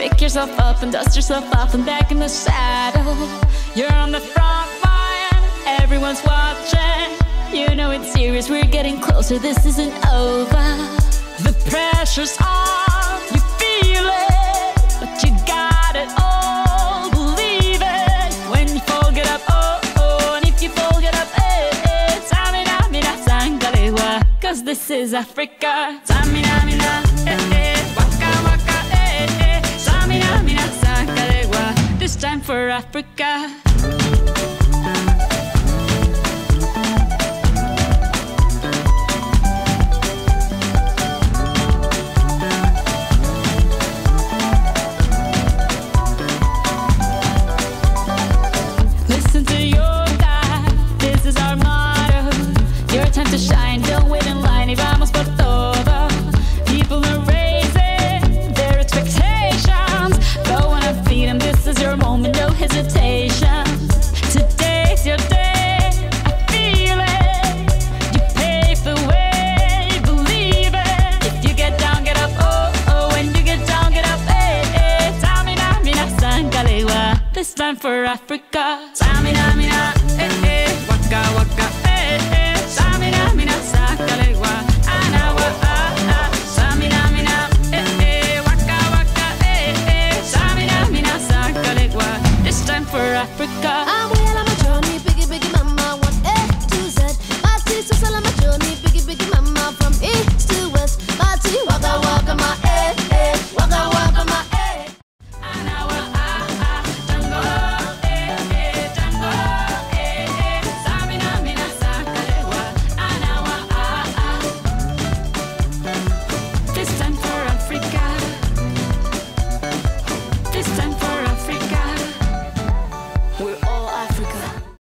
Pick yourself up and dust yourself off and back in the saddle. You're on the front line, everyone's watching. You know it's serious, we're getting closer, this isn't over. The pressure's on, you feel it, but you got it all, believe it. When you fall, get up, oh, oh, and if you fall, get up, eh, eh. Samina, mina, sangalewa, cause this is Africa. Samina, mina, eh, eh, waka, waka, eh, eh. Samina, mina, sangalewa, this time for Africa. Time to shine, don't wait in line, y vamos por todo. People are raising their expectations. Go on and feed them, this is your moment, no hesitation. Today's your day, I feel it. You pave the way, believe it. If you get down, get up, oh, oh. When you get down, get up, eh, eh. Samina, mina, sangalewa, this time for Africa. Samina, mina, eh, eh. Waka, waka, eh, eh. Samina, mina, sangalewa, anawa, ah, ah. Samina, mina, eh, eh. Waka, waka, eh, eh. Samina, mina, sangalewa, this time for Africa.